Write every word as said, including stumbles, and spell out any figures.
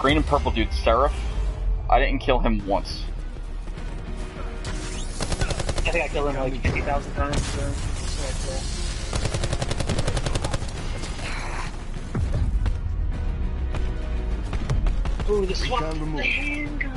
green and purple dude, Seraph. I didn't kill him once. I think I killed him like fifty thousand times. So. Ooh, the swap, the handgun.